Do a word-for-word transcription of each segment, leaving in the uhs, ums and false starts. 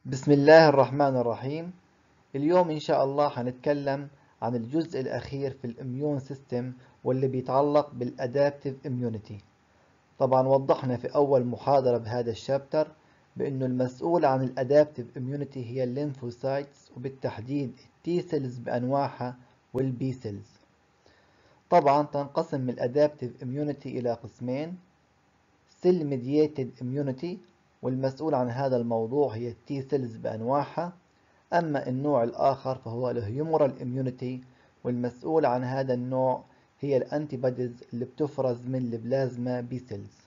بسم الله الرحمن الرحيم. اليوم إن شاء الله حنتكلم عن الجزء الأخير في الإميون سيستم واللي بيتعلق بالأدابتيف إميونيتي. طبعا وضحنا في أول محاضرة بهذا الشابتر بأنه المسؤول عن الأدابتيف إميونيتي هي الليمفوسايتس وبالتحديد التي سيلز بأنواعها والبي سيلز. طبعا تنقسم الأدابتيف إميونيتي إلى قسمين: سيل ميدييتد إميونيتي والمسؤول عن هذا الموضوع هي التي سيلز بأنواعها، أما النوع الآخر فهو الهيومرال إميونيتي والمسؤول عن هذا النوع هي الأنتيبوديز اللي بتفرز من البلازما بي سيلز.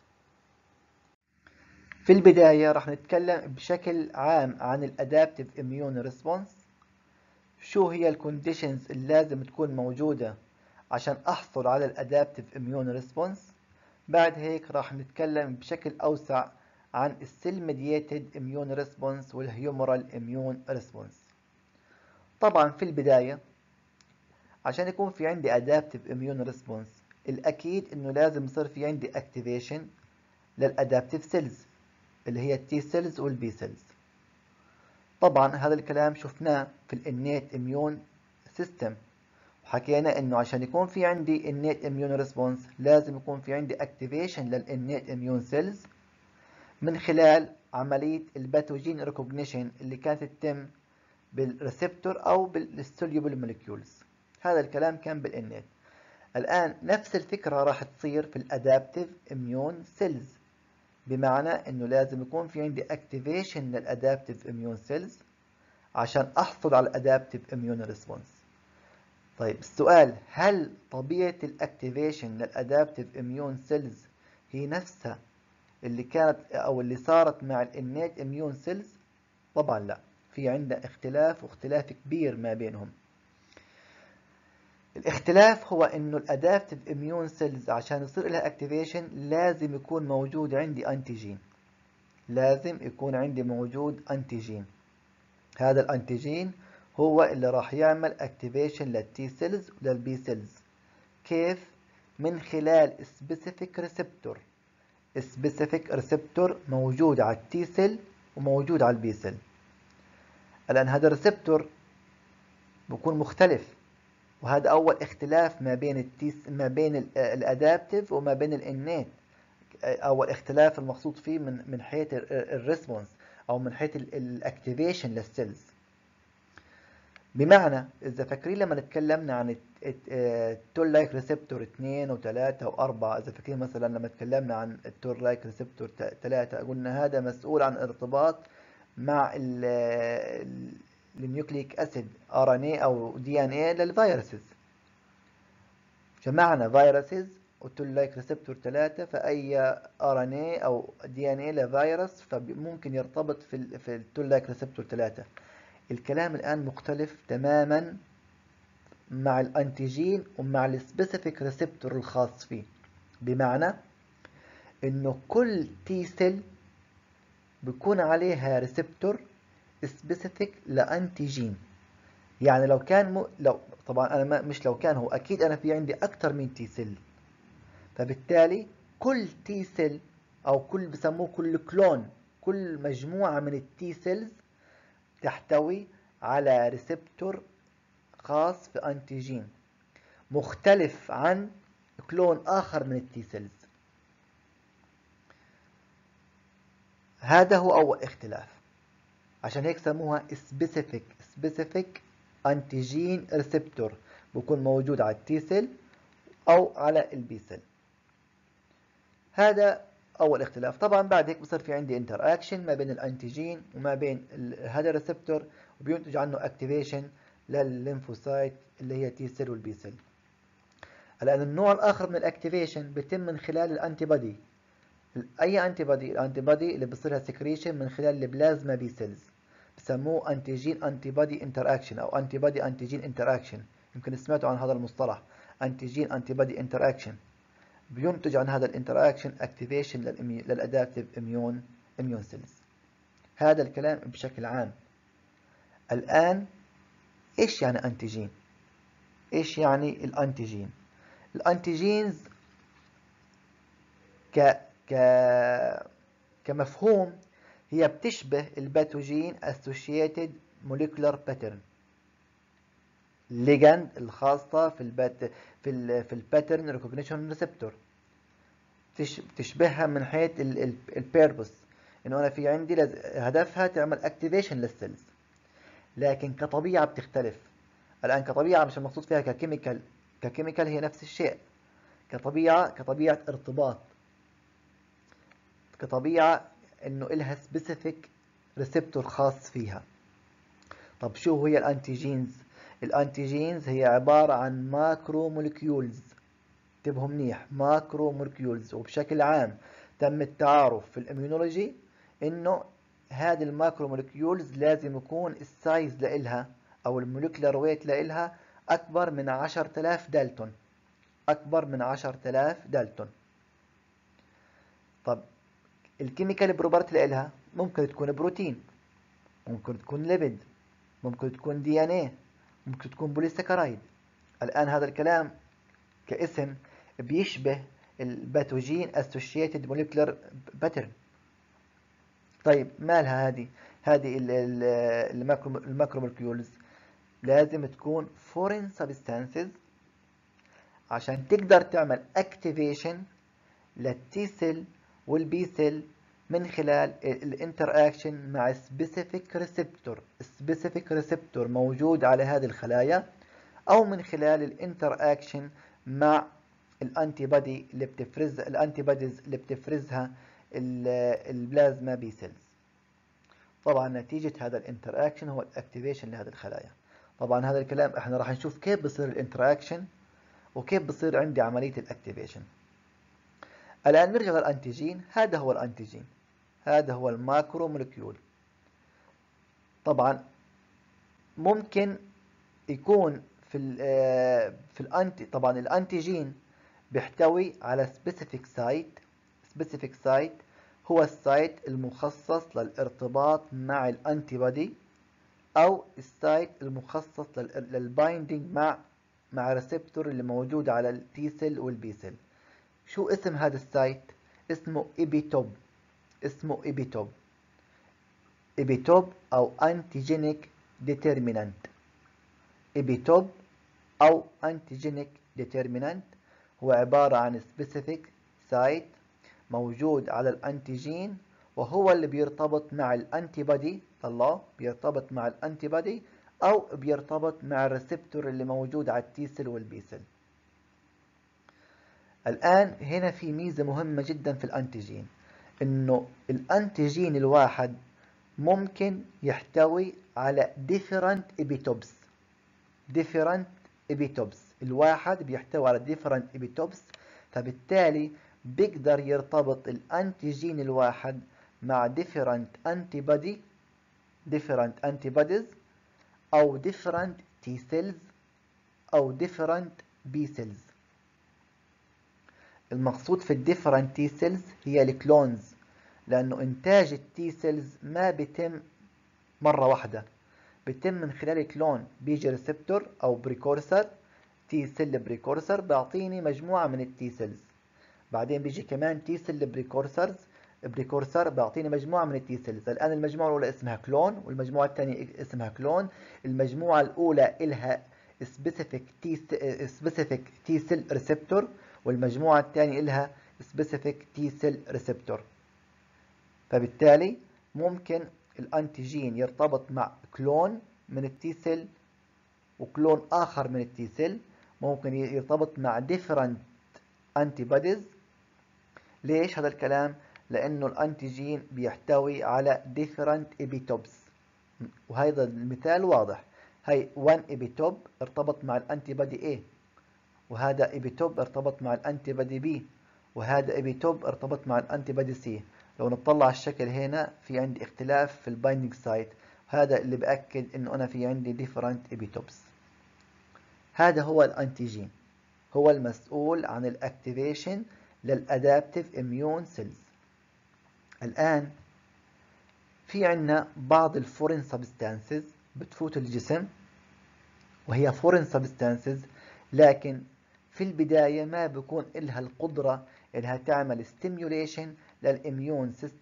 في البداية رح نتكلم بشكل عام عن الأدابتيف إميون ريسبونس. شو هي الكونديشنز اللي لازم تكون موجودة عشان أحصل على الأدابتيف إميون ريسبونس. بعد هيك راح نتكلم بشكل أوسع عن السيل ميدييتد إميون ريسبونس والهيومرال إميون ريسبونس. طبعا في البداية عشان يكون في عندي أدابتيف إميون ريسبونس الأكيد إنه لازم يصير في عندي أكتيفيشن للأدابتيف سيلز اللي هي التي سيلز والبي سيلز. طبعا هذا الكلام شفناه في الإنيت إميون سيستم، وحكينا إنه عشان يكون في عندي إنيت إميون ريسبونس لازم يكون في عندي أكتيفيشن للإنيت إميون سيلز من خلال عملية الباثوجين ريكوجنيشن اللي كانت تتم بالريسبتور أو بالسوليوبل موليكيولز. هذا الكلام كان بالإنيت. الآن نفس الفكرة راح تصير في الأدابتيف إميون سيلز، بمعنى إنه لازم يكون في عندي أكتيفيشن للأدابتيف إميون سيلز عشان أحصل على الأدابتيف إميون ريسبونس. طيب السؤال، هل طبيعة الأكتيفيشن للأدابتيف إميون سيلز هي نفسها اللي كانت أو اللي صارت مع الإنيت إميون سيلز؟ طبعا لا، في عندنا اختلاف واختلاف كبير ما بينهم. الاختلاف هو انه الادابتيف اميون سيلز عشان يصير لها اكتيفيشن لازم يكون موجود عندي انتيجين، لازم يكون عندي موجود انتيجين. هذا الانتيجين هو اللي راح يعمل اكتيفيشن للتي سيلز وللبي سيلز. كيف؟ من خلال سبيسيفيك ريسبتور. سبيسيفيك ريسبتور موجود على التي سيل وموجود على البي سيل. الان هذا الريسبتور بيكون مختلف، وهذا أول اختلاف ما بين التيس ما بين الأدابتيف وما بين الإنيت. أول اختلاف المقصود فيه من من حيث الريسبونس أو من حيث الأكتيفيشن للسيلز. بمعنى إذا فاكرين لما تكلمنا عن التول لايك ريسبتور اثنين وثلاثة وأربعة، إذا فاكرين مثلا لما تكلمنا عن التول لايك ريسبتور ثلاثة قلنا هذا مسؤول عن الارتباط مع النيوكليك أسيد آر إن إيه أو دي إن إيه للفيروسز. جمعنا فيروسز وتول لايك ريسبتور ثلاثة، فأي آر إن إيه أو دي إن إيه لفيروس فممكن يرتبط في ال في التول لايك ريسبتور ثلاثة. الكلام الآن مختلف تماما مع الأنتيجين ومع السبيسيفيك ريسبتور الخاص فيه، بمعنى إنه كل تي سيل بيكون عليها ريسبتور سبيسيفيك لأنتيجين. يعني لو كان م... لو طبعا انا ما مش لو كان هو اكيد انا في عندي اكثر من تي سيل، فبالتالي كل تي سيل او كل بسموه كل كلون، كل مجموعه من التي سيلز تحتوي على ريسبتور خاص في انتيجين مختلف عن كلون اخر من التي سيلز. هذا هو اول اختلاف، عشان هيك سموها سبيسيفيك سبيسيفيك انتيجين ريسبتور، بكون موجود على التي سيل او على البي سيل. هذا اول اختلاف. طبعا بعد هيك بصير في عندي انتر اكشن ما بين الانتيجين وما بين هذا الريسبتور، وبينتج عنه اكتيفيشن للليمفوسايت اللي هي تي سيل والبي سيل. الان النوع الاخر من الاكتيفيشن بيتم من خلال الانتي بودي. اي انتي بودي؟ الانتي بودي اللي بصير لها سكريشن من خلال البلازما بي سيلز، بسموه انتيجين انتي بودي انتر اكشن او انتي بودي انتيجين انتر اكشن. يمكن سمعتوا عن هذا المصطلح انتيجين انتي بودي انتر اكشن. بينتج عن هذا الانتراكشن اكتيفيشن للادابتيف اميون اميون سيلز. هذا الكلام بشكل عام. الان ايش يعني انتيجين؟ ايش يعني الانتيجين؟ الانتيجينز ك ك كمفهوم هي بتشبه الباثوجين associated molecular pattern ligand الخاصة في البات في ال في الباترن ريكوجنيشن ريسبتور، بتشبهها من حيث البيربس، انه انا في عندي هدفها تعمل اكتيفيشن للسيلز، لكن كطبيعة بتختلف. الان كطبيعة مش المقصود فيها ككيميكال، ككيميكال هي نفس الشيء، كطبيعة كطبيعة ارتباط، كطبيعة انه إلها سبيسيفيك ريسبتور خاص فيها. طب شو هي الانتيجينز؟ الانتيجينز هي عبارة عن ماكرو مولكيولز، انتبهوا منيح، ماكرو مولكيولز. وبشكل عام تم التعارف في الاميونولوجي انه هذه الماكرو مولكيولز لازم يكون السايز لإلها او المولكيولر ويت لإلها اكبر من عشرة آلاف دالتون، اكبر من عشرة آلاف دالتون. طب الكيميكال بروبرتي لإلها ممكن تكون بروتين، ممكن تكون ليبيد، ممكن تكون دي ان ايه، ممكن تكون بوليساكرايد. الان هذا الكلام كاسم بيشبه الباثوجين associated molecular pattern. طيب مالها هذه؟ هذه الماكرو الماكرو مولكيولز لازم تكون foreign substances عشان تقدر تعمل activation للتي سيل والبي سيل من خلال الانتر اكشن مع سبيسيفيك ريسبتور، سبيسيفيك ريسبتور موجود على هذه الخلايا، او من خلال الانتر اكشن مع الانتي بودي اللي بتفرز الانتي بوديز اللي بتفرزها البلازما بي سيلز. طبعا نتيجة هذا الانتر اكشن هو الاكتيفيشن لهذه الخلايا. طبعا هذا الكلام احنا راح نشوف كيف بصير الانتر اكشن وكيف بصير عندي عملية الاكتيفيشن. الآن نرجع للأنتيجين. هذا هو الأنتيجين، هذا هو الماكرو مولكيول. طبعا ممكن يكون في ال في الأنتي طبعا الأنتيجين بيحتوي على سبيسيفيك سايت. سبيسيفيك سايت هو السايت المخصص للارتباط مع الأنتي بودي، أو السايت المخصص للبايندينج مع مع ريسبتور اللي موجود على التي سيل والبي سيل. شو اسم هذا السايت؟ اسمه إيبيتوب، اسمه إيبيتوب. إيبيتوب أو أنتيجينيك ديترمينانت. إيبيتوب أو أنتيجينيك ديترمينانت هو عبارة عن سبيسيفيك سايت موجود على الأنتيجين، وهو اللي بيرتبط مع الأنتي بودي، الله بيرتبط مع الأنتي بودي أو بيرتبط مع الريسبتور اللي موجود على التي سيل والبي سيل. الآن هنا في ميزة مهمة جدا في الأنتيجين، إنه الأنتيجين الواحد ممكن يحتوي على different epitopes. different epitopes، الواحد بيحتوي على different epitopes، فبالتالي بيقدر يرتبط الأنتيجين الواحد مع different antibody different antibodies أو different T cells أو different B cells. المقصود في الديفرنت تي سيلز هي الكلونز، لأنه إنتاج التي سيلز ما بيتم مرة واحدة، بيتم من خلال كلون. بيجي ريسبتور أو بريكورسر، تي سيل بريكورسر بيعطيني مجموعة من التي سيلز، بعدين بيجي كمان تي سيل بريكورسرز بريكورسر بيعطيني مجموعة من التي سيلز. الآن المجموعة الأولى اسمها كلون والمجموعة الثانية اسمها كلون. المجموعة الأولى إلها سبيسيفيك تي سبيسيفيك تي سيل ريسبتور، والمجموعة الثانية إلها سبيسيفيك تي سيل ريسبتور. فبالتالي ممكن الأنتيجين يرتبط مع كلون من التي سيل وكلون آخر من التي سيل، ممكن يرتبط مع different antibodies. ليش هذا الكلام؟ لأنه الأنتيجين بيحتوي على different epitopes، وهذا المثال واضح. هي one epitope ارتبط مع الأنتي بودي A، وهذا إيبيتوب ارتبط مع الأنتي بودي بي، وهذا إيبيتوب ارتبط مع الأنتي بودي سي. لو نطلع على الشكل هنا في عندي اختلاف في البايندينج سايت، هذا اللي بأكد إنه أنا في عندي different إيبيتوبس. هذا هو الأنتيجين، هو المسؤول عن الأكتيفيشن للأدابتيف إميون سيلز. الآن في عندنا بعض الفورين سبستانسز بتفوت الجسم، وهي فورين سبستانسز لكن في البداية ما بيكون إلها القدرة إنها تعمل ستيميوليشن للإميون سيستم،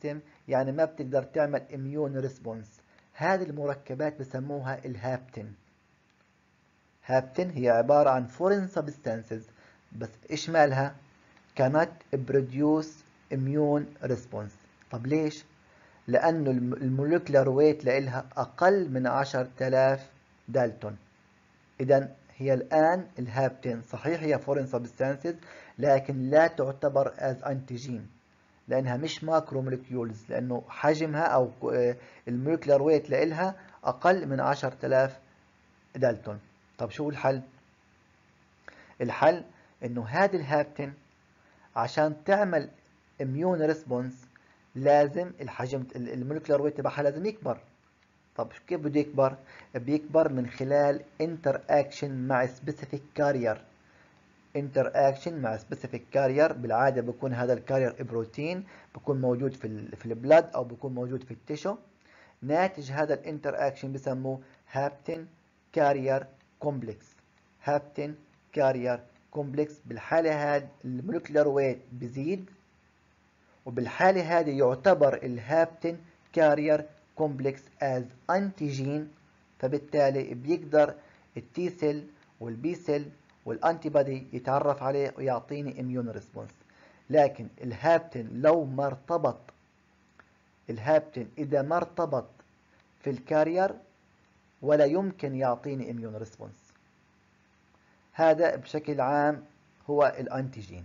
يعني ما بتقدر تعمل اميون ريسبونس. هذه المركبات بسموها الهابتين. هابتين هي عبارة عن فورين سبستانسز، بس ايش مالها؟ cannot produce immune response. طب ليش؟ لأنه المولكيولر ويت لإلها أقل من عشرة آلاف دالتون. إذا هي الآن الهابتين صحيح هي فورين سبستانسز، لكن لا تعتبر as antigen لأنها مش ماكرو مولكيولز، لأنه حجمها أو المولكيولر ويت لإلها أقل من عشرة آلاف دالتون. طب شو الحل؟ الحل إنه هذه الهابتين عشان تعمل اميون ريسبونس لازم الحجم المولكيولر ويت تبعها لازم يكبر. طب كيف بده يكبر؟ بيكبر من خلال انتر اكشن مع سبيسيفيك كارير. انتر اكشن مع سبيسيفيك كارير بالعاده بيكون هذا الكارير بروتين، بيكون موجود في ال في البلاد او بيكون موجود في التيشو. ناتج هذا الانتر اكشن بسموه هابتين كارير كومبلكس. هابتين كارير كومبلكس. بالحاله هذه المولكيولر ويت بزيد، وبالحاله هذه يعتبر الهابتين كارير كومبلكس از انتيجين، فبالتالي بيقدر التي سيل والبي سيل والانتي بودي يتعرف عليه ويعطيني اميون ريسبونس. لكن الهابتين لو ما ارتبط، الهابتين اذا ما ارتبط في الكارير ولا يمكن يعطيني اميون ريسبونس. هذا بشكل عام هو الانتيجين.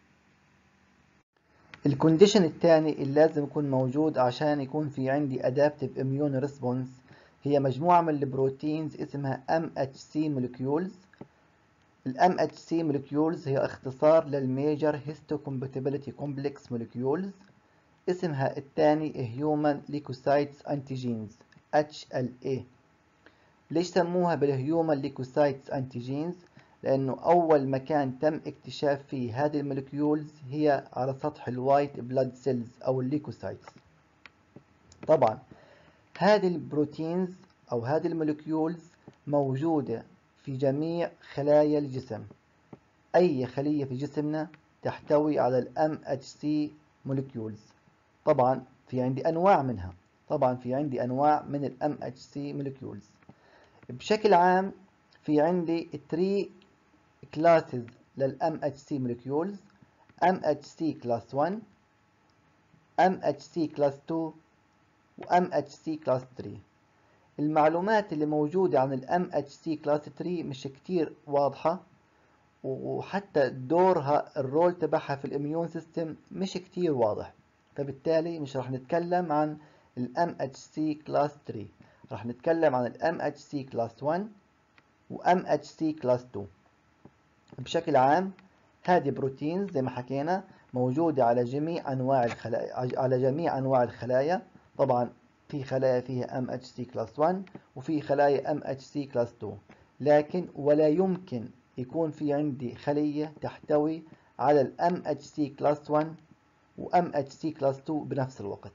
الكونديشن الثاني اللي لازم يكون موجود عشان يكون في عندي ادابتيف اميون ريسبونس هي مجموعة من البروتينز اسمها إم إتش سي molecules. ال إم إتش سي molecules هي اختصار للميجر histocompatibility complex molecules. اسمها الثاني Human Leukocytes Antigens إتش إل إيه. ليش سموها بالهيومن ليكوسايتس انتيجينز؟ لأنه أول مكان تم اكتشاف فيه هذه المولكيولز هي على سطح الوايت بلاد سيلز أو الليكوسايتس. طبعا هذه البروتينز أو هذه المولكيولز موجودة في جميع خلايا الجسم. أي خلية في جسمنا تحتوي على ال إم إتش سي molecules. طبعا في عندي أنواع منها. طبعا في عندي أنواع من ال إم إتش سي molecules. بشكل عام في عندي ثلاثة classes لل إم إتش سي molecules: إم إتش سي class واحد، إم إتش سي class اثنين، و إم إتش سي class ثلاثة. المعلومات اللي موجودة عن ال إم إتش سي class ثلاثة مش كتير واضحة، وحتى دورها الرول تبعها في الاميون سيستم مش كتير واضح، فبالتالي مش راح نتكلم عن ال إم إتش سي class ثلاثة. راح نتكلم عن ال إم إتش سي class واحد و إم إتش سي class اثنين. بشكل عام هذه بروتينز زي ما حكينا موجودة على جميع أنواع الخلايا، على جميع أنواع الخلايا. طبعا في خلايا فيها إم إتش سي class واحد وفي خلايا إم إتش سي class اثنين، لكن ولا يمكن يكون في عندي خلية تحتوي على ال إم إتش سي class واحد و إم إتش سي class اثنين بنفس الوقت.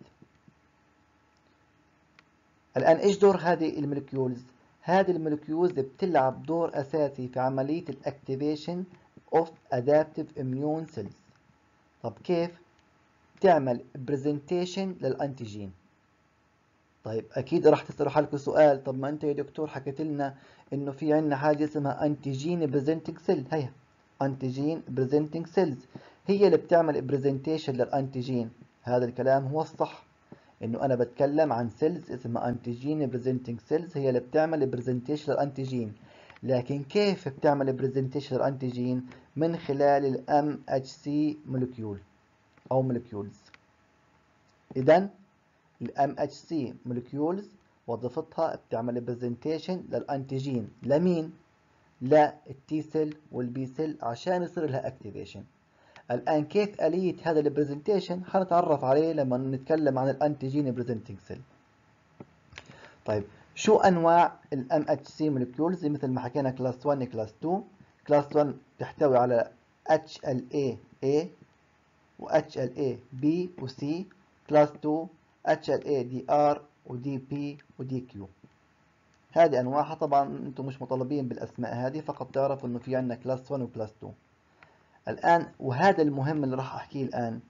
الآن إيش دور هذه المولكيولز؟ هذه المولكيولز بتلعب دور أساسي في عملية الأكتيفيشن of adaptive immune cells. طب كيف؟ تعمل برزنتيشن للأنتيجين. طيب أكيد راح تسألوا حالكم سؤال، طب ما أنت يا دكتور حكيت لنا إنه في عندنا حاجة اسمها أنتيجين بريزنتنج سيل. هي أنتيجين بريزنتنج سيلز هي اللي بتعمل برزنتيشن للأنتيجين. هذا الكلام هو الصح، إنه أنا بتكلم عن سيلز اسمها أنتيجين بريزنتنج سيلز هي اللي بتعمل برزنتيشن للأنتيجين. لكن كيف بتعمل برزنتيشن للأنتيجين؟ من خلال ال إم إتش سي molecule أو molecules. إذن ال إم إتش سي molecules وظيفتها بتعمل برزنتيشن للأنتيجين. لمين؟ للتي سيل والبي سيل عشان يصير لها اكتيفيشن. الآن كيف آلية هذا البرزنتيشن حنتعرف عليه لما نتكلم عن الأنتيجين بريزنتنج سيل. طيب شو أنواع ال إم إتش سي molecules؟ مثل ما حكينا كلاس واحد كلاس اثنين. كلاس واحد تحتوي على إتش إل إيه A و إتش إل إيه B و C. كلاس اثنين إتش إل إيه دي آر و دي بي و دي كيو. هذه أنواعها. طبعا أنتم مش مطالبين بالأسماء هذه، فقط تعرفوا إنه في عندنا كلاس واحد وكلاس اثنين. الآن وهذا المهم اللي راح أحكيه الآن،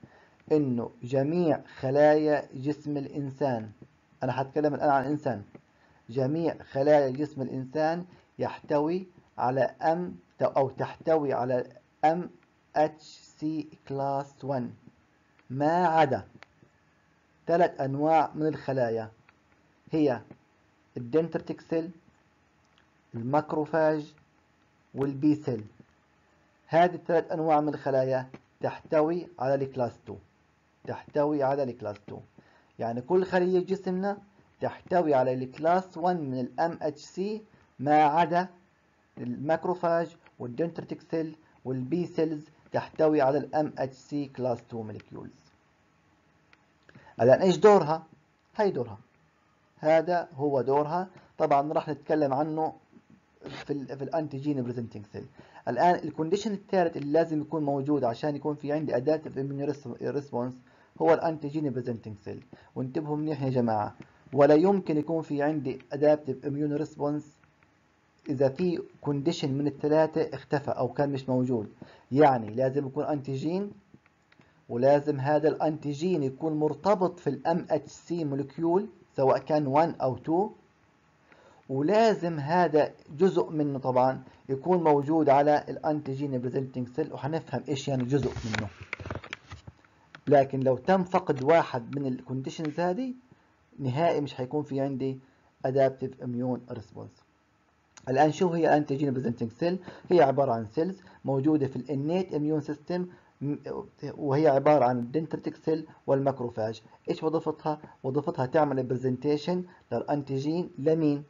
إنه جميع خلايا جسم الإنسان، أنا هتكلم الآن عن الإنسان، جميع خلايا جسم الإنسان يحتوي على أم أو تحتوي على إم إتش سي كلاس واحد ما عدا ثلاث أنواع من الخلايا، هي الدندريتك سيل، الماكروفاج، والبي سيل. هذه الثلاث أنواع من الخلايا تحتوي على الكلاس اثنين، تحتوي على الكلاس اثنين، يعني كل خلية جسمنا تحتوي على الكلاس واحد من الام اتش سي ما عدا الماكروفاج والدندريتك سيل والبي سيلز تحتوي على الام اتش سي كلاس اثنين موليكيولز. الآن ايش دورها؟ هي دورها، هذا هو دورها. طبعا راح نتكلم عنه في ال في الانتيجين بريزنتنج سيل. الان الكونديشن الثالث اللي لازم يكون موجود عشان يكون في عندي ادابتيف اميون ريسبونس هو الانتيجين بريزنتنج سيل. وانتبهوا منيح يا جماعه، ولا يمكن يكون في عندي ادابتيف اميون ريسبونس اذا في كونديشن من الثلاثه اختفى او كان مش موجود. يعني لازم يكون انتيجين، ولازم هذا الانتيجين يكون مرتبط في الام اتش سي مولكيول سواء كان واحد او اثنين، ولازم هذا جزء منه طبعا يكون موجود على الانتيجين بريزنتنج سيل، وحنفهم ايش يعني جزء منه. لكن لو تم فقد واحد من الكونديشنز هذه نهائي مش حيكون في عندي adaptive immune response. الان شو هي الانتيجين بريزنتنج سيل؟ هي عباره عن سيلز موجوده في الانيت اميون سيستم، وهي عباره عن الدندريتك سيل والماكروفاج. ايش وظيفتها؟ وظيفتها تعمل برزنتيشن للانتيجين لمين؟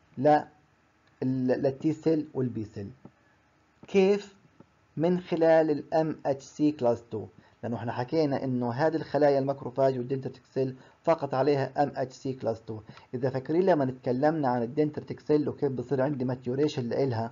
للتي سيل والبي سيل. كيف؟ من خلال الام اتش سي كلاس اثنين، لانه احنا حكينا انه هذه الخلايا الماكروفاج والدندريتك سيل فقط عليها ام اتش سي كلاس اثنين. اذا فاكرين لما تكلمنا عن الدندريتك سيل وكيف بصير عندي ماتيوريشن لإلها،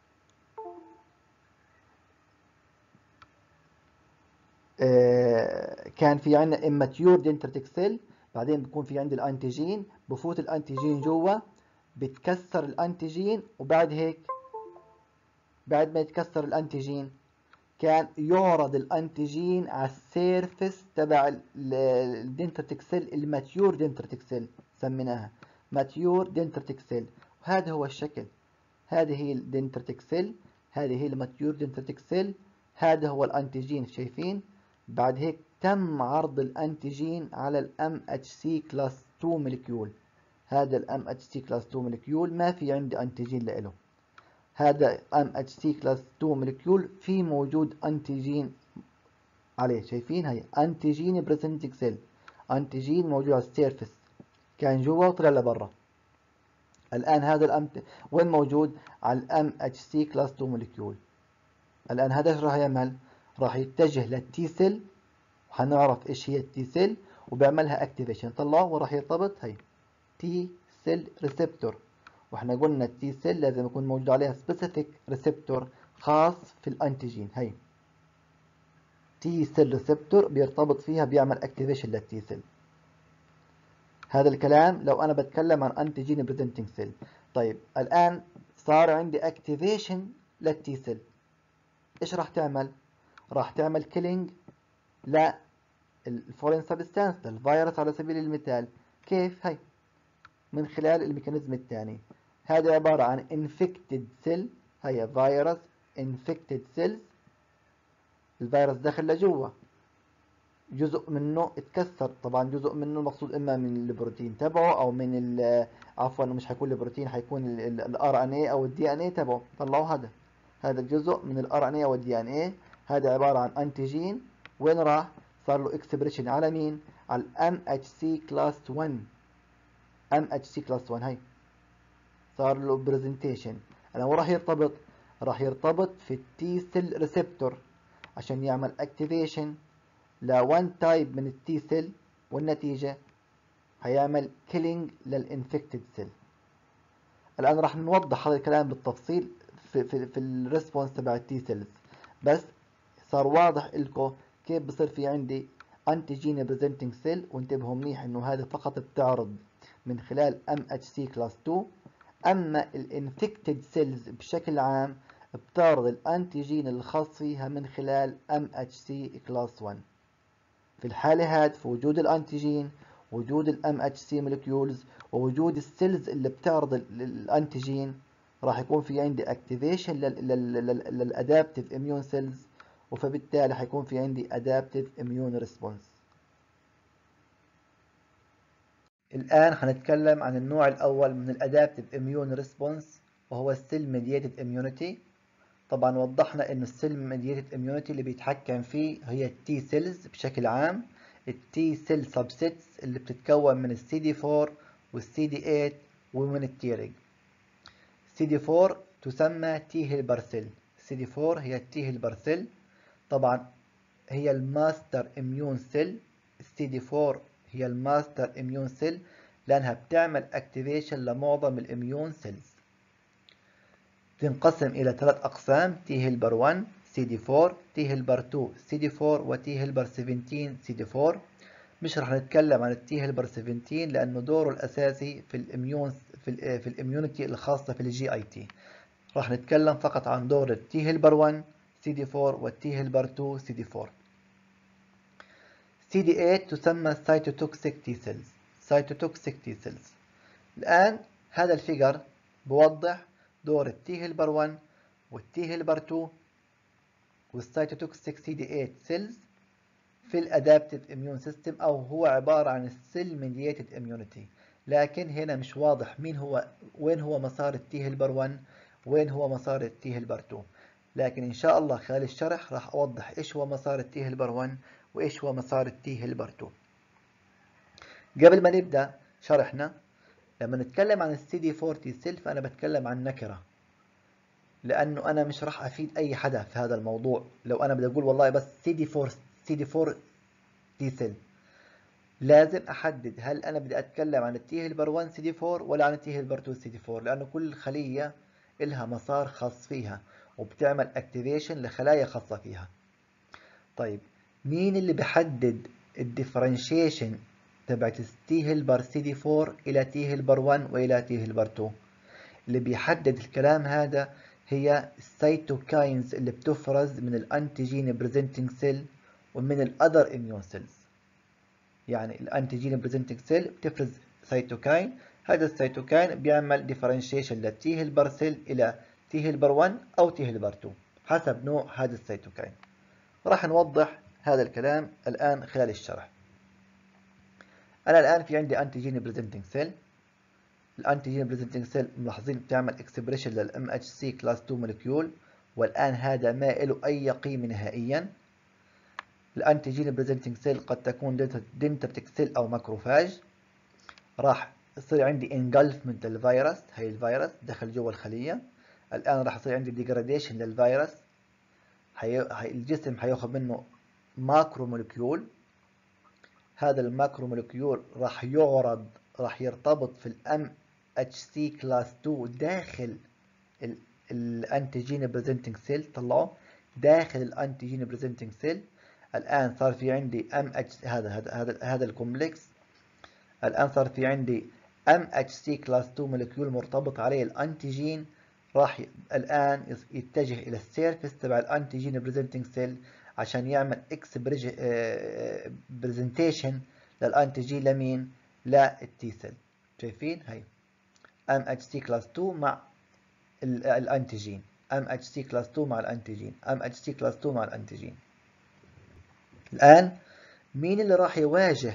آه كان في عندنا اماتيور دندريتك سيل، بعدين بكون في عندي الانتيجين، بفوت الانتيجين جوا، بتكسر الانتيجين، وبعد هيك بعد ما يتكسر الانتيجين كان يعرض الانتيجين على السيرفس تبع الدندريتك سيل، الماتيور دندريتك سيل سميناها ماتيور دندريتك سيل. وهذا هو الشكل، هذه هي الدندريتك سيل، هذه هي الماتيور دندريتك سيل، هذا هو الانتيجين شايفين. بعد هيك تم عرض الانتيجين على الام اتش سي كلاس اثنين مولكيول. هذا الام اتش سي كلاس اثنين مولكيول ما في عندي انتيجين له، هذا ام اتش سي كلاس اثنين مولكيول في موجود انتيجين عليه. شايفين هي انتيجين بريزنتنج سيل، انتيجين موجود على السيرفس، كان جوا وطلع لبرا. الان هذا الام وين موجود؟ على الام اتش سي كلاس اثنين مولكيول. الان هذا ايش راح يعمل؟ راح يتجه للتي سيل، وحنعرف ايش هي التي سيل، وبيعملها اكتيفيشن. طلعوا وراح يرتبط هي تي سيل ريسبتور. واحنا قلنا التي سيل لازم يكون موجود عليها سبيسيفيك ريسبتور خاص في الانتيجين. هي تي سيل ريسبتور بيرتبط فيها، بيعمل اكتيفيشن للتي سيل. هذا الكلام لو انا بتكلم عن انتيجين بريزنتنج سيل. طيب الان صار عندي اكتيفيشن للتي سيل، ايش راح تعمل؟ راح تعمل كيلينج للفورين سبستانس، للفيروس على سبيل المثال. كيف؟ هي من خلال الميكانيزم الثاني. هذا عبارة عن infected cell، هي فيروس infected cells، الفيروس دخل لجوا، جزء منه اتكسر. طبعا جزء منه المقصود اما من البروتين تبعه او من ال عفوا مش حيكون البروتين، حيكون الار ان اي او الدي ان اي تبعه. طلعوا هذا هذا الجزء من الار ان اي او الدي ان اي. هذا عبارة عن انتيجين، وين راح؟ صار له اكسبريشن على مين؟ على الام اتش سي كلاس واحد، ام اتش سي كلاس واحد. هي صار له برزنتيشن. الان وين راح يرتبط؟ راح يرتبط في التي سيل ريسبتور عشان يعمل اكتيفيشن لون تايب من التي سيل، والنتيجة هيعمل كيلينج للانفكتد سيل. الآن راح نوضح هذا الكلام بالتفصيل في في, في الريسبونس تبع التي سيلز، بس صار واضح لكم كيف بصير في عندي انتيجين بريزنتنج سيل. وانتبهوا منيح انه هذا فقط بتعرض من خلال ام اتش سي كلاس اثنين، اما الانفكتد سيلز بشكل عام بتعرض الانتيجين الخاص فيها من خلال ام اتش سي كلاس واحد. في الحالة هاد في وجود الأنتيجين، وجود الام اتش سي مولكيولز، ووجود السيلز اللي بتعرض الأنتيجين، راح يكون في عندي اكتيفيشن للادابتيف اميون سيلز، فبالتالي حيكون في عندي adaptive immune response. الآن هنتكلم عن النوع الأول من الادابتيف immune response وهو السيل ميدياتد immunity. طبعا وضحنا إنه السيل ميدياتد immunity اللي بيتحكم فيه هي التي سيلز بشكل عام، التي سيل سبسيتس اللي بتتكون من السي دي فور والسي دي ثمانية ومن التيرج. سي دي فور تسمى تي هيلبر سيل، سي دي فور هي التي هيلبر سيل، طبعا هي الماستر اميون سيل. السي دي فور هي الماستر اميون سيل لانها بتعمل اكتيفيشن لمعظم الاميون سيلز. تنقسم الى ثلاث اقسام: تي هيلبر واحد سي دي فور، تي هيلبر اثنين سي دي فور، وتي هيلبر سبعتاشر سي دي فور. مش رح نتكلم عن التي هيلبر سبعتاشر لانه دوره الاساسي في الاميون في ال في الاميونيتي الخاصه في الجي اي تي. راح نتكلم فقط عن دور التي هيلبر واحد سي دي فور والتي هيلبر اثنين سي دي فور. سي دي ثمانية تسمى سايتوتوكسيك تي سيلز، سايتوتوكسيك تي سيلز. الآن هذا الفيجر بوضح دور التي هيلبر واحد والتي هيلبر اثنين والسايتوتوكسيك سي دي ثمانية سيلز في الادابتيف اميون سيستم، او هو عبارة عن السيل ميدياتد اميونيتي. لكن هنا مش واضح مين هو، وين هو مسار التي هيلبر واحد، وين هو مسار التي هيلبر اثنين. لكن ان شاء الله خلال الشرح راح اوضح ايش هو مسار التي هيلبر واحد وايش هو مسار التي هيلبر اثنين. قبل ما نبدا شرحنا، لما نتكلم عن السي دي فور تي سيل فانا بتكلم عن نكره، لانه انا مش راح افيد اي حدا في هذا الموضوع. لو انا بدي اقول والله بس سي دي فور سي دي فور تي سيل، لازم احدد هل انا بدي اتكلم عن التي هيلبر واحد سي دي فور ولا عن التي هيلبر اثنين سي دي فور، لانه كل خليه لها مسار خاص فيها وبتعمل اكتيفيشن لخلايا خاصه فيها. طيب مين اللي بحدد الديفرنشيشن تبعت التي هيلبر سي دي فور الى تي هيلبر واحد والى تي هيلبر اثنين؟ اللي بيحدد الكلام هذا هي السيتوكاينز اللي بتفرز من الانتيجين بريزنتنج سيل ومن الاذر اميون سيلز. يعني الانتيجين بريزنتنج سيل بتفرز سيتوكاين، هذا السيتوكاين بيعمل ديفرنشيشن للتي هيلبر سيل الى تي هيلبر واحد او تي هيلبر اثنين حسب نوع هذا السيتوكاين. راح نوضح هذا الكلام الآن خلال الشرح. أنا الآن في عندي أنتيجين بريزنتنج سيل. الأنتيجين بريزنتنج سيل ملاحظين بتعمل اكسبريشن للام اتش سي كلاس اثنين مولكيول، والآن هذا ما له أي قيمة نهائيا. الأنتيجين بريزنتنج سيل قد تكون دنتبتيك سيل أو ماكروفاج. راح يصير عندي انجلفمنت للفيروس، هي الفيروس دخل جوا الخلية. الآن راح يصير عندي ديجراديشن للفيروس، هي... هي الجسم حياخذ منه ماكرو مولكيول. هذا الماكرو مولكيول راح يعرض، راح يرتبط في الام اتش سي كلاس اثنين داخل الانتيجين بريزنتنج سيل. طلعوا داخل الانتيجين بريزنتنج سيل. الان صار في عندي ام اتش، هذا هذا هذا هذا الكومبلكس. الان صار في عندي ام اتش سي كلاس اثنين مولكيول مرتبط عليه الانتيجين، راح الان يتجه الى السيرفيس تبع الانتيجين بريزنتنج سيل عشان يعمل اكس برزنتيشن للانتيجين لمين؟ للتي سيل. شايفين هي ام اتش سي كلاس اثنين مع الانتيجين، ام اتش سي كلاس اثنين مع الانتيجين، ام اتش سي كلاس اثنين مع الانتيجين. الان مين اللي راح يواجه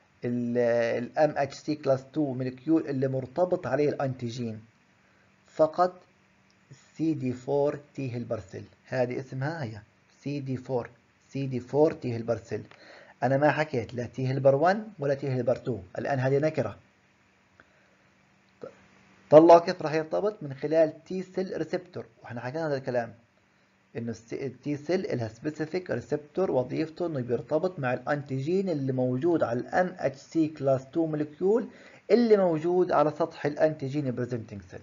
الام اتش سي كلاس اثنين مولكيول اللي مرتبط عليه الانتيجين؟ فقط سي دي فور تي هيلبر سيل. هذه اسمها هي سي دي فور، سي دي فور تي هيلبر سيل. انا ما حكيت لا تي هيلبر واحد ولا تي هيلبر اثنين، الان هذه نكره. طلعوا كيف راح يرتبط؟ من خلال تي سيل ريسبتور، واحنا حكينا هذا الكلام انه التي سيل لها سبيسيفيك ريسبتور وظيفته انه بيرتبط مع الانتيجين اللي موجود على الام اتش سي كلاس اثنين مولكيول اللي موجود على سطح الانتيجين بريزنتنج سيل.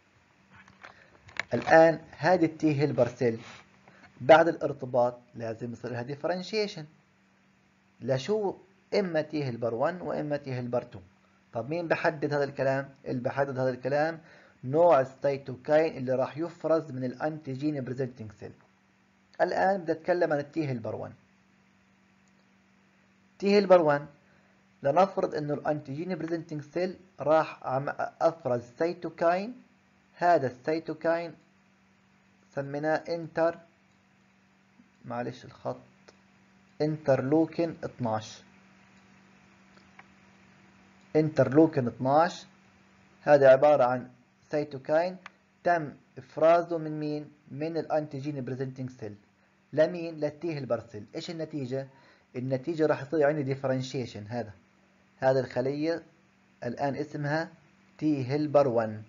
الان هذه التي هيلبر سيل بعد الارتباط لازم يصير لها ديفرنشيشن لشو؟ اما تي هيلبر واحد واما تي هيلبر اثنين. طب مين بحدد هذا الكلام؟ اللي بحدد هذا الكلام نوع السيتوكاين اللي راح يفرز من الانتيجين بريزنتنج سيل. الان بدي اتكلم عن التي هيلبر واحد. تي هيلبر واحد لنفرض انه الانتيجين بريزنتنج سيل راح افرز سيتوكاين. هذا السيتوكاين سميناه انتر معلش الخط انترلوكين اثناشر. انترلوكين اثناشر هذا عبارة عن سيتوكاين تم افرازه من مين؟ من الانتيجين بريزنتنج سيل. لمين؟ للتي هيلبر سيل. ايش النتيجة؟ النتيجة راح يصير عندي ديفرنشيشن. هذا هذا الخلية الآن اسمها تي هيلبر واحد.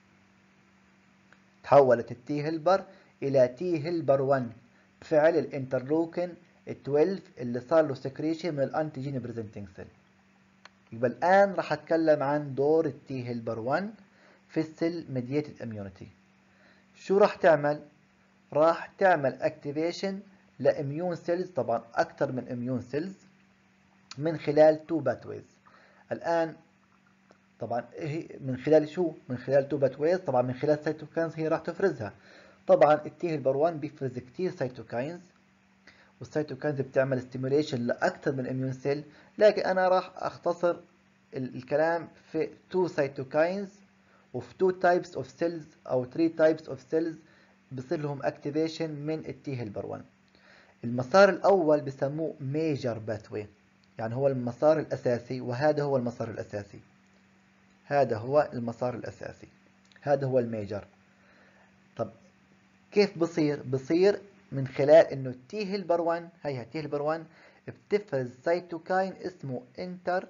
تحولت التي هيلبر إلى تي هيلبر واحد بفعل الانترلوكين اثناشر اللي صار له سكريشن من الانتيجين بريزنتنج سيل. يبقى الآن راح أتكلم عن دور التي هيلبر واحد في السيل ميدياتد اميونيتي. شو راح تعمل؟ راح تعمل اكتيفيشن لاميون سيلز، طبعا أكثر من اميون سيلز، من خلال تو باثويز. الآن طبعا من خلال شو؟ من خلال تو باثويز، طبعا من خلال سيتوكاينز هي راح تفرزها. طبعا التي هيلبر واحد بيفرز كتير سيتوكاينز، والسيتوكاينز بتعمل ستيموليشن لاكثر من اميون سيل، لكن انا راح اختصر الكلام في تو سيتوكاينز وفي تو تايبس اوف سيلز او ثري تايبس اوف سيلز بصير لهم اكتيفيشن من التي هيلبر واحد. المسار الاول بسموه ميجر باثوي، يعني هو المسار الاساسي، وهذا هو المسار الاساسي. هذا هو المسار الاساسي، هذا هو الميجر. طب كيف بصير؟ بصير من خلال انه التي هيلبر واحد، هيها تي هيلبر واحد بتفرز سيتوكاين اسمه انتر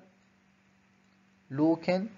لوكين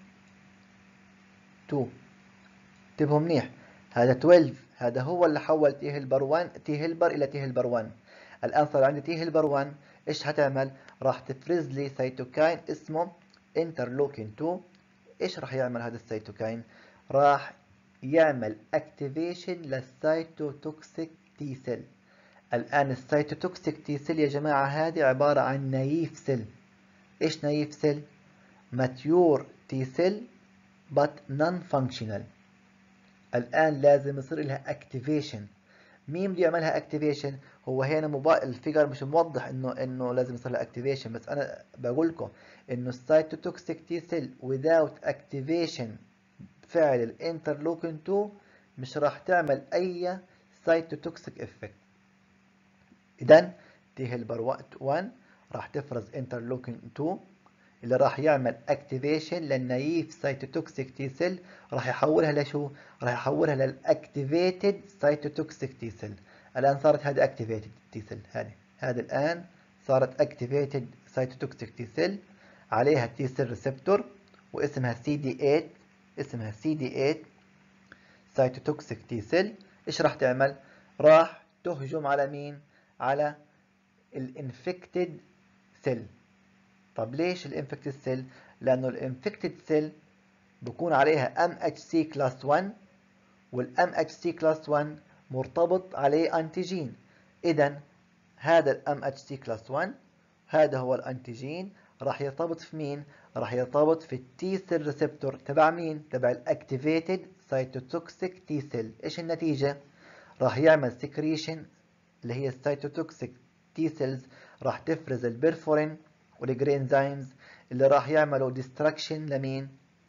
اثنين. انتبهوا منيح، هذا اثنا عشر هذا هو اللي حول تي هيلبر واحد تي هيلبر الى تي هيلبر واحد. الان صار عندي تي هيلبر واحد، ايش هتعمل؟ راح تفرز لي سيتوكاين اسمه انترلوكين اثنين. ايش راح يعمل هذا السيتوكاين؟ راح يعمل اكتيفيشن للسيتوتوكسيك تي سيل. الان السيتوتوكسيك تي سيل يا جماعه هذه عباره عن نايف سيل. ايش نايف سيل؟ ماتيور تي سيل but non-functional. الآن لازم يصير لها اكتيفيشن. مين بده يعملها اكتيفيشن؟ هو هنا موبايل الفيجر مش موضح انه انه لازم يصير لها اكتيفيشن، بس انا بقول لكم انه السيتوتوكسيك تي سيل without activation فعل الانترلوكين اثنين مش راح تعمل اي سيتوتوكسيك افكت. اذا تي هيلبر واحد راح تفرز انترلوكين اثنين اللي راح يعمل اكتيفيشن للنايف سيتوتوكسيك تي سيل، راح يحولها لشو؟ راح يحولها للاكتيفيتد سيتوتوكسيك تي سيل. الان صارت هذه اكتيفيتد تي سيل، هذه هذه الان صارت اكتيفيتد سيتوتوكسيك تي سيل، عليها تي سيل ريسبتور واسمها سي دي ثمانية، اسمها سي دي ثمانية سيتوتوكسيك تي سيل. ايش راح تعمل؟ راح تهجم على مين؟ على الانفكتد سيل. طب ليش الانفكتد سيل؟ لانه الانفكتد سيل بكون عليها ام اتش سي كلاس واحد، والام اتش سي كلاس واحد مرتبط عليه انتيجين. اذا هذا الام اتش سي كلاس واحد هذا هو الانتيجين راح يرتبط في مين؟ راح يرتبط في التي سيل ريسبتور تبع مين؟ تبع الاكتيفيتد سيتوتوكسيك تي سيل. ايش النتيجه؟ راح يعمل سكريشن اللي هي السيتوتوكسيك تي سيلز، راح تفرز البرفورين والجرينزايمز اللي راح يعملوا ديستراكشن لمين؟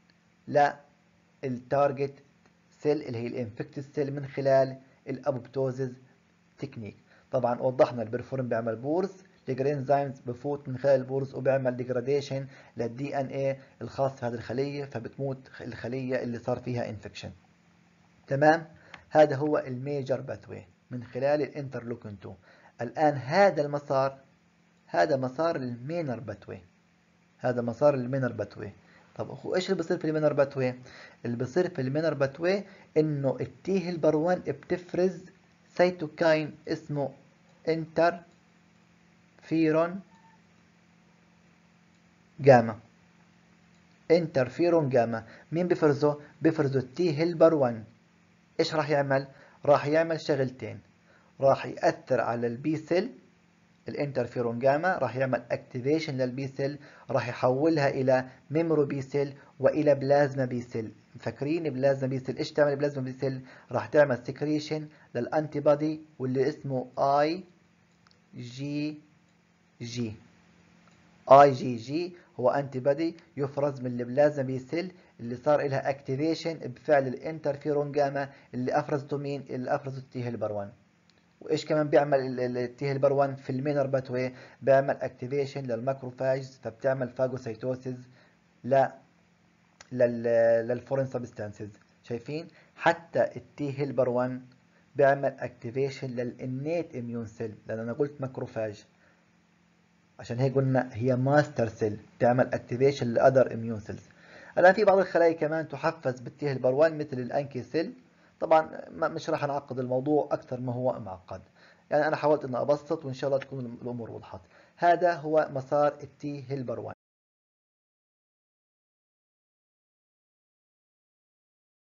للتارجت سيل اللي هي الانفكتد سيل من خلال الابوبتوزيس تكنيك. طبعا وضحنا البرفورين بيعمل بورز، الجرينزايمز بفوت من خلال البورز وبيعمل ديجراديشن للدي ان اي الخاص في هذه الخليه، فبتموت الخليه اللي صار فيها انفكشن. تمام؟ هذا هو الميجر باثوي من خلال الانترلوكين اثنين. الان هذا المسار هذا مسار المينر باثوي، هذا مسار المينر باثوي. طب اخو ايش اللي بصير في المينر باثوي؟ اللي بصير في المينر باثوي انه التي هيلبر واحد بتفرز سيتوكاين اسمه انترفيرون جاما. انترفيرون جاما مين بفرزه؟ بفرزه التي هيلبر واحد. ايش راح يعمل؟ راح يعمل شغلتين، راح يأثر على البي سيل. الانترفيرون جاما راح يعمل اكتيفيشن للبي سيل، راح يحولها الى ميمورو بي سيل والى بلازما بي سيل. فاكرين بلازما بي سيل ايش تعمل بلازما بي سيل؟ راح تعمل سكريشن للانتي بودي واللي اسمه اي جي جي. اي جي جي هو انتي بادي يفرز من البلازما بي سيل اللي صار لها اكتيفيشن بفعل الانترفيرون جاما اللي افرزته مين؟ اللي افرزته التي هيلبر واحد. وايش كمان بيعمل التي هيلبر واحد في المينر باثوي؟ بيعمل اكتيفيشن للماكروفاجز فبتعمل فاجوسيتوسيس ل للفورين سبستانسز. شايفين؟ حتى التي هيلبر واحد بيعمل اكتيفيشن للانيت اميون سيل، لان انا قلت ماكروفاج عشان هيك قلنا هي ماستر سيل تعمل اكتيفيشن لاذر اميون سيلز. الان في بعض الخلايا كمان تحفز بالتي هيلبر واحد مثل الانكي سيل. طبعا مش راح نعقد الموضوع اكثر ما هو معقد، يعني انا حاولت ان ابسط وان شاء الله تكون الامور وضحت. هذا هو مسار التي هيلبر واحد.